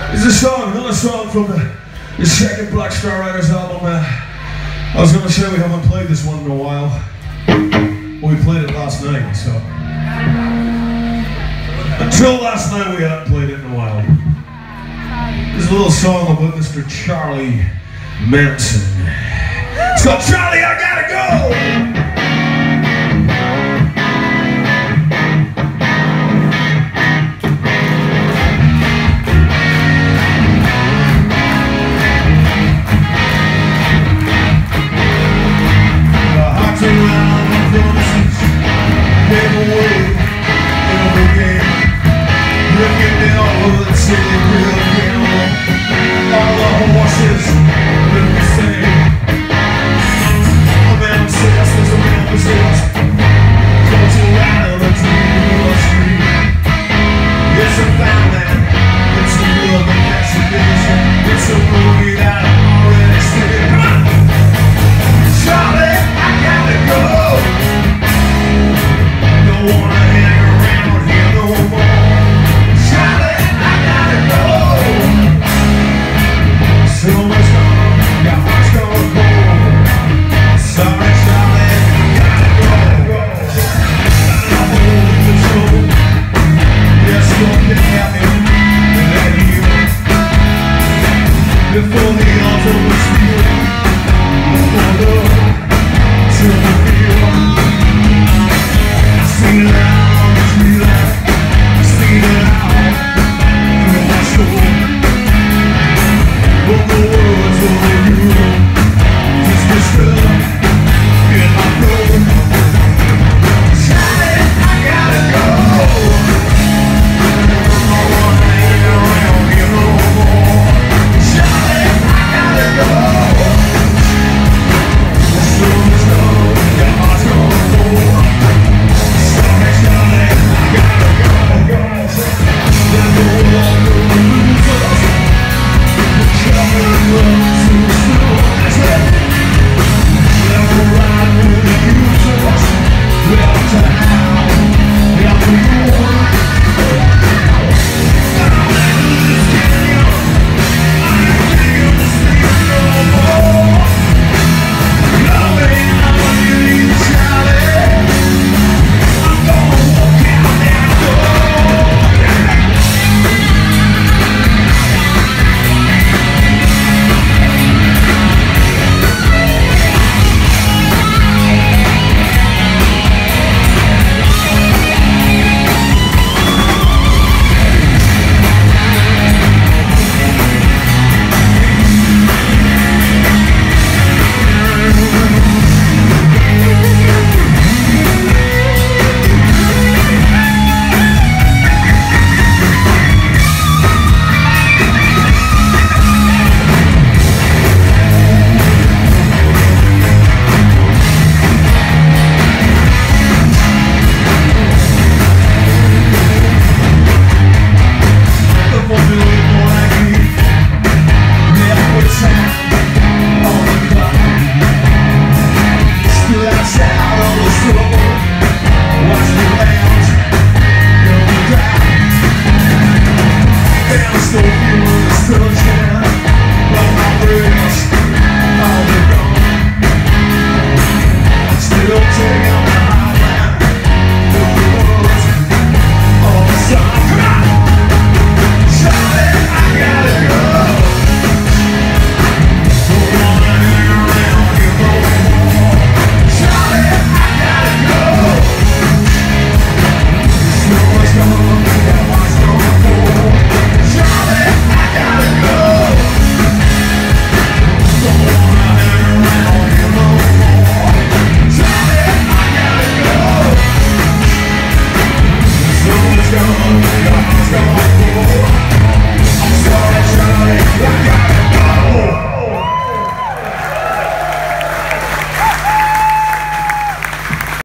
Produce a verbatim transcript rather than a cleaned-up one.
It's a song, another song from the, the second Black Star Riders album. Uh, I was going to say we haven't played this one in a while. Well, we played it last night, so. Until last night we hadn't played it in a while. This is a little song about Mister Charlie Manson. It's called Charlie, I Gotta Go! Still feeling the sunshine on my wrist.